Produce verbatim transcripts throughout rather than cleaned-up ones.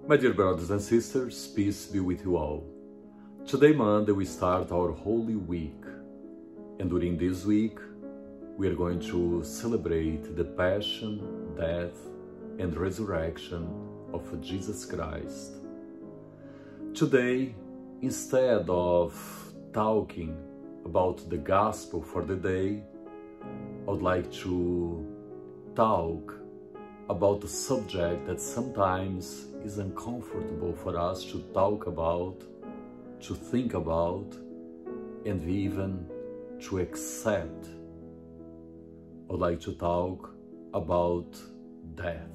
My dear brothers and sisters, peace be with you all. Today, Monday, we start our Holy Week. And during this week, we are going to celebrate the Passion, Death, and Resurrection of Jesus Christ. Today, instead of talking about the Gospel for the day, I would like to talk about a subject that sometimes is uncomfortable for us to talk about, to think about, and even to accept. I would like to talk about death.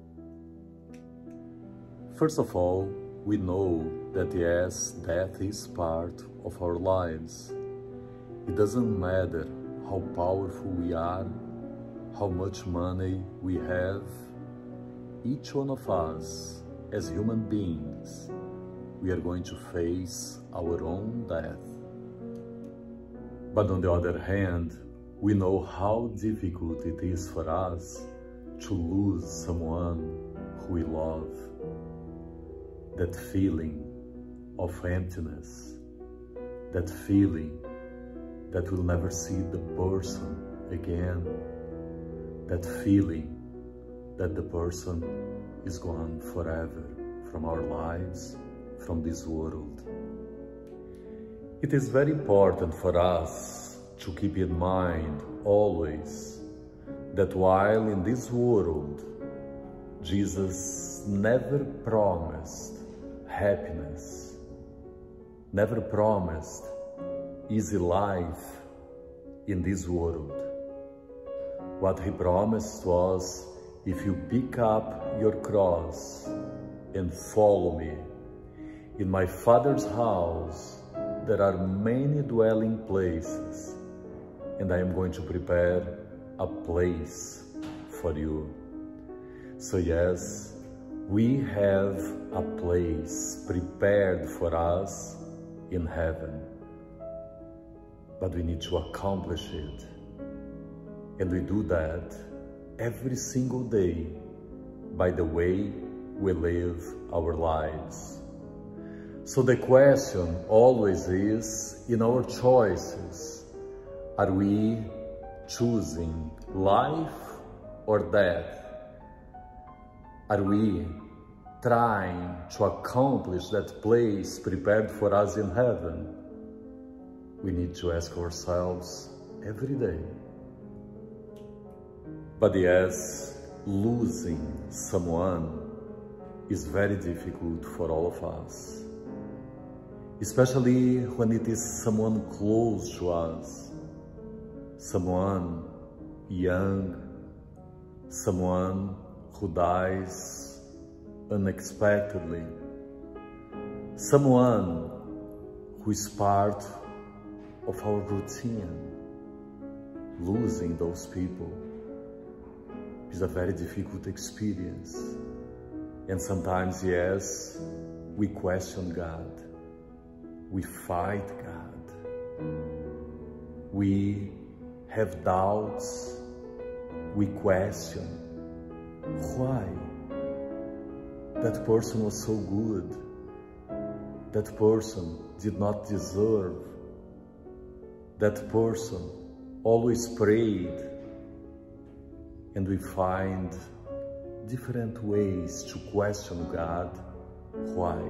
First of all, we know that yes, death is part of our lives. It doesn't matter how powerful we are, how much money we have. Each one of us, as human beings, we are going to face our own death. But on the other hand, we know how difficult it is for us to lose someone who we love. That feeling of emptiness, that feeling that we'll never see the person again, that feeling that the person is gone forever from our lives, from this world. It is very important for us to keep in mind always that while in this world, Jesus never promised happiness, never promised easy life in this world. What he promised was, if you pick up your cross and follow me, in my Father's house there are many dwelling places, and I am going to prepare a place for you. So yes, we have a place prepared for us in heaven, but we need to accomplish it. And we do that every single day by the way we live our lives. So the question always is, in our choices, are we choosing life or death? Are we trying to accomplish that place prepared for us in heaven? We need to ask ourselves every day. But yes, losing someone is very difficult for all of us, especially when it is someone close to us, someone young, someone who dies unexpectedly, someone who is part of our routine. Losing those people is a very difficult experience. And sometimes, yes, we question God. We fight God. We have doubts. We question why that person was so good. That person did not deserve. That person always prayed. And we find different ways to question God, why.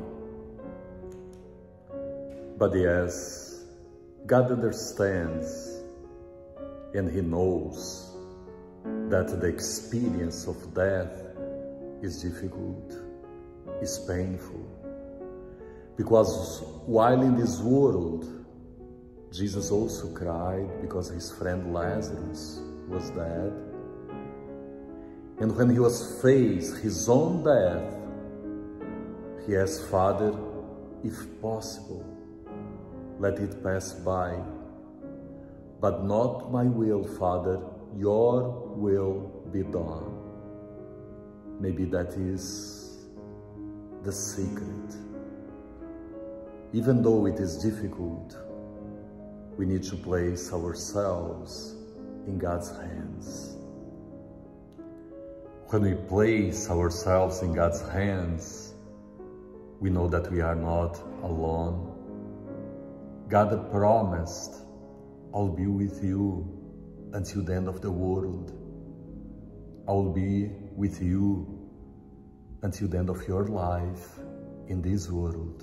But yes, God understands, and He knows that the experience of death is difficult, is painful. Because while in this world, Jesus also cried because his friend Lazarus was dead. And when he was faced his own death, he asked, Father, if possible, let it pass by. But not my will, Father, your will be done. Maybe that is the secret. Even though it is difficult, we need to place ourselves in God's hands. When we place ourselves in God's hands, we know that we are not alone. God promised, I'll be with you until the end of the world. I will be with you until the end of your life in this world.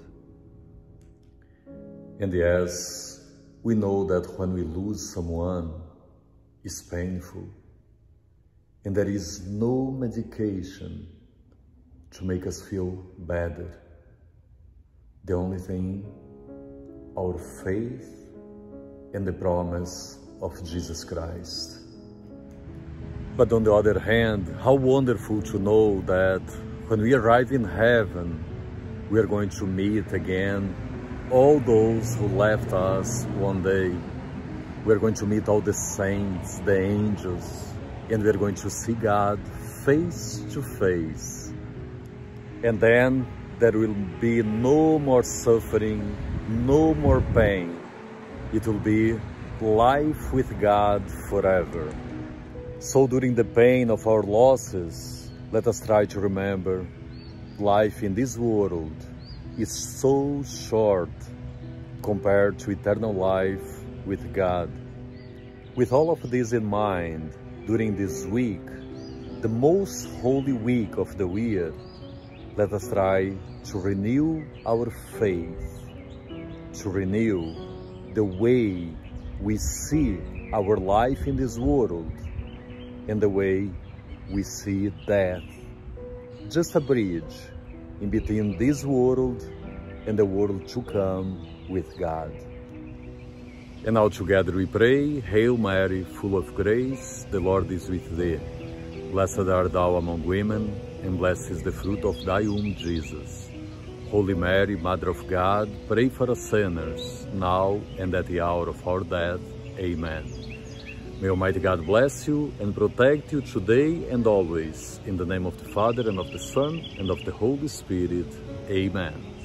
And yes, we know that when we lose someone, it's painful. And there is no medication to make us feel better. The only thing, our faith and the promise of Jesus Christ. But on the other hand, how wonderful to know that when we arrive in heaven, we are going to meet again all those who left us one day. We are going to meet all the saints, the angels, and we are going to see God face to face. And then there will be no more suffering, no more pain. It will be life with God forever. So during the pain of our losses, let us try to remember life in this world is so short compared to eternal life with God. With all of this in mind, during this week, the most holy week of the year, let us try to renew our faith, to renew the way we see our life in this world and the way we see death. Just a bridge in between this world and the world to come with God. And now together we pray, Hail Mary, full of grace, the Lord is with thee. Blessed art thou among women, and blessed is the fruit of thy womb, Jesus. Holy Mary, Mother of God, pray for us sinners, now and at the hour of our death. Amen. May Almighty God bless you and protect you today and always. In the name of the Father, and of the Son, and of the Holy Spirit. Amen.